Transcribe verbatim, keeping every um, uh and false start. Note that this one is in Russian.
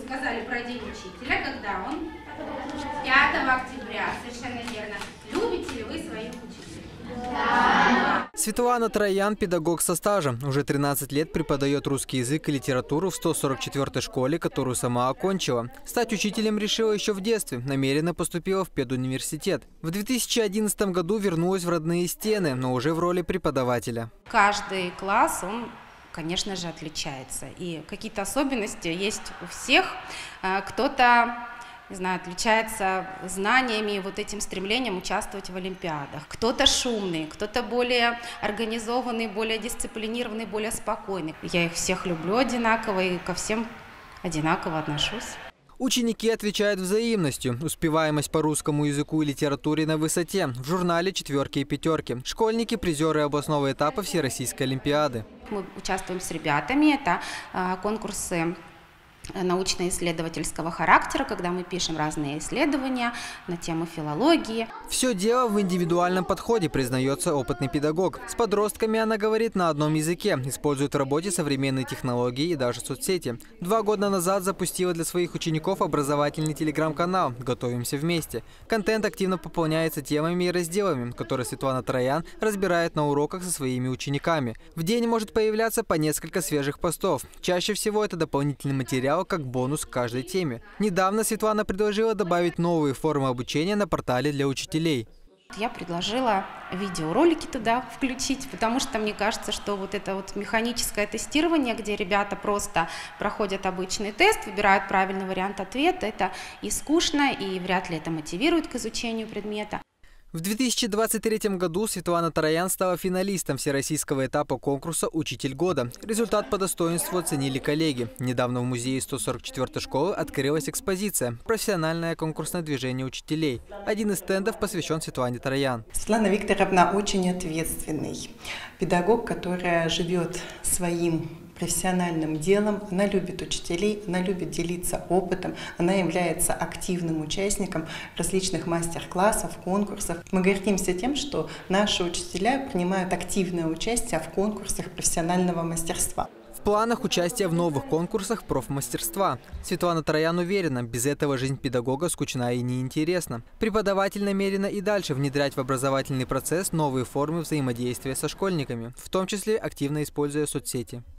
сказали про День учителя, когда он? пятого октября, совершенно верно. Любите ли вы своих учителей? Да. Светлана Троян – педагог со стажем. Уже тринадцать лет преподает русский язык и литературу в сто сорок четвёртой школе, которую сама окончила. Стать учителем решила еще в детстве. Намеренно поступила в педуниверситет. В две тысячи одиннадцатом году вернулась в родные стены, но уже в роли преподавателя. Каждый класс, он, конечно же, отличается. И какие-то особенности есть у всех. Кто-то, не знаю, отличается знаниями, вот этим стремлением участвовать в олимпиадах. Кто-то шумный, кто-то более организованный, более дисциплинированный, более спокойный. Я их всех люблю одинаково и ко всем одинаково отношусь. Ученики отвечают взаимностью. Успеваемость по русскому языку и литературе на высоте. В журнале «Четверки и пятерки». Школьники – призеры областного этапа Всероссийской олимпиады. Мы участвуем с ребятами. Это а, конкурсы научно-исследовательского характера, когда мы пишем разные исследования на тему филологии. Все дело в индивидуальном подходе, признается опытный педагог. С подростками она говорит на одном языке, использует в работе современные технологии и даже соцсети. Два года назад запустила для своих учеников образовательный телеграм-канал «Готовимся вместе». Контент активно пополняется темами и разделами, которые Светлана Троян разбирает на уроках со своими учениками. В день может появляться по несколько свежих постов. Чаще всего это дополнительный материал, как бонус к каждой теме. Недавно Светлана предложила добавить новые формы обучения на портале для учителей. Я предложила видеоролики туда включить, потому что мне кажется, что вот это вот механическое тестирование, где ребята просто проходят обычный тест, выбирают правильный вариант ответа, это и скучно, и вряд ли это мотивирует к изучению предмета. В две тысячи двадцать третьем году Светлана Троян стала финалистом всероссийского этапа конкурса «Учитель года». Результат по достоинству оценили коллеги. Недавно в музее сто сорок четвёртой школы открылась экспозиция «Профессиональное конкурсное движение учителей». Один из стендов посвящен Светлане Троян. Светлана Викторовна очень ответственный педагог, которая живет своим профессиональным делом, она любит учителей, она любит делиться опытом, она является активным участником различных мастер-классов, конкурсов. Мы гордимся тем, что наши учителя принимают активное участие в конкурсах профессионального мастерства. В планах участия в новых конкурсах профмастерства. Светлана Троян уверена, без этого жизнь педагога скучна и неинтересна. Преподаватель намерена и дальше внедрять в образовательный процесс новые формы взаимодействия со школьниками, в том числе активно используя соцсети.